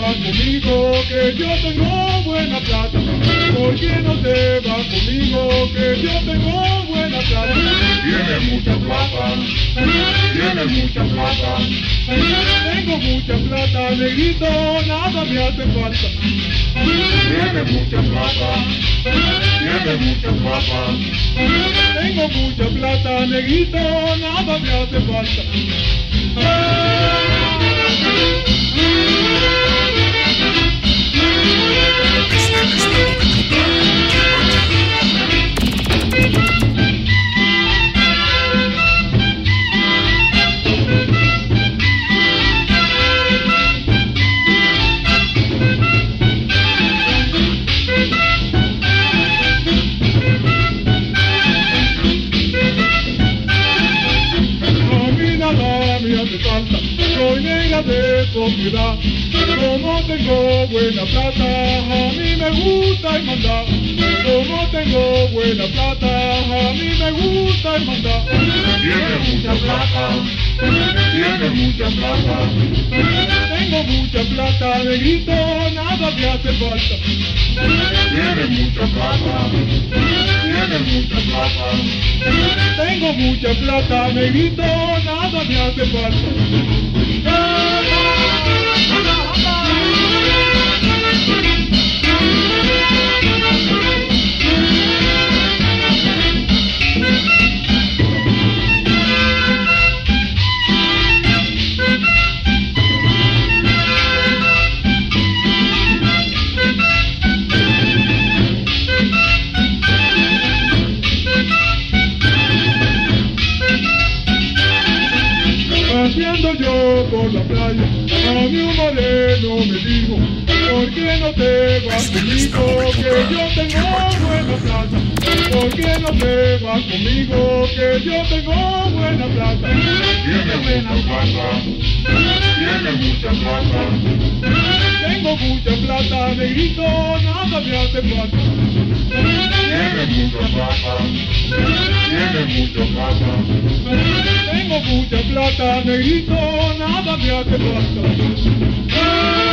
vas conmigo, que yo tengo buena plata? ¿Por qué no te vas conmigo, que yo tengo buena plata? Tienes mucha plata, tienes mucha plata. Tengo mucha plata, negrito, nada me hace falta. Tienes mucha plata, tienes mucha plata. Tengo mucha plata, negrito, nada me hace falta. Soy negra de propiedad, como tengo buena plata, a mí me gusta el mandar. Como tengo buena plata, a mí me gusta el mandar. Tienes mucha plata, tienes mucha plata. Tengo mucha plata, negrito, nada me hace falta. Tienes mucha plata, tienes mucha plata. Tengo mucha plata, negrito, nada me hace falta. Paseando yo por la playa, a mí un moreno me dijo, ¿por qué no te vas conmigo, que yo tengo buena plata? ¿Por qué no te vas conmigo, que yo tengo buena plata? Tienes mucha plata, tienes mucha plata. Tengo mucha plata, negrito, nada me hace falta. Tienes mucha plata, tienes mucha plata. Tengo mucha plata, negrito, nada me hace falta.